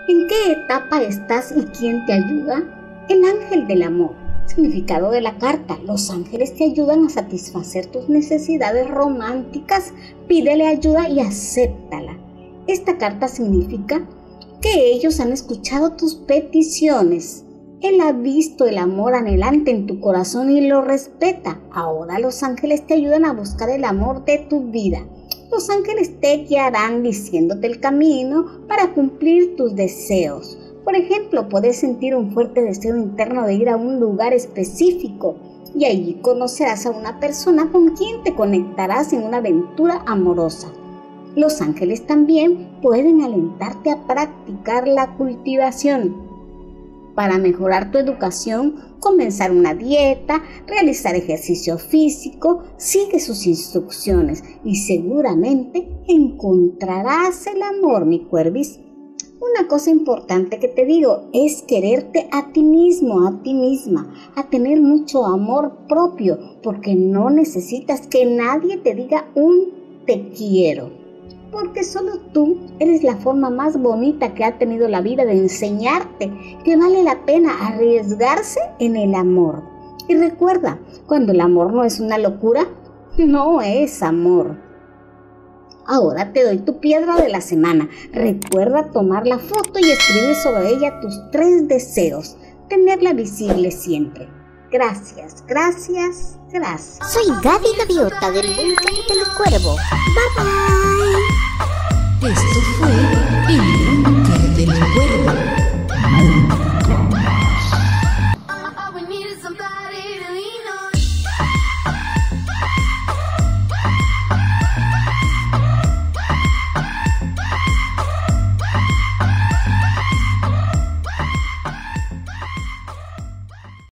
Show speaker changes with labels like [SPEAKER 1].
[SPEAKER 1] ¿En qué etapa estás y quién te ayuda? El ángel del amor. Significado de la carta: los ángeles te ayudan a satisfacer tus necesidades románticas. Pídele ayuda y acéptala. Esta carta significa que ellos han escuchado tus peticiones. Él ha visto el amor anhelante en tu corazón y lo respeta. Ahora los ángeles te ayudan a buscar el amor de tu vida. Los ángeles te guiarán diciéndote el camino para cumplir tus deseos. Por ejemplo, puedes sentir un fuerte deseo interno de ir a un lugar específico y allí conocerás a una persona con quien te conectarás en una aventura amorosa. Los ángeles también pueden alentarte a practicar la cultivación. Para mejorar tu educación, comenzar una dieta, realizar ejercicio físico, sigue sus instrucciones y seguramente encontrarás el amor, mi cuervis. Una cosa importante que te digo es quererte a ti mismo, a ti misma, a tener mucho amor propio, porque no necesitas que nadie te diga un te quiero. Porque solo tú eres la forma más bonita que ha tenido la vida de enseñarte que vale la pena arriesgarse en el amor. Y recuerda, cuando el amor no es una locura, no es amor. Ahora te doy tu piedra de la semana. Recuerda tomar la foto y escribir sobre ella tus 3 deseos. Tenerla visible siempre. Gracias, gracias, gracias.
[SPEAKER 2] Soy Gaby Gaviota del Búnker del Cuervo. Bye bye.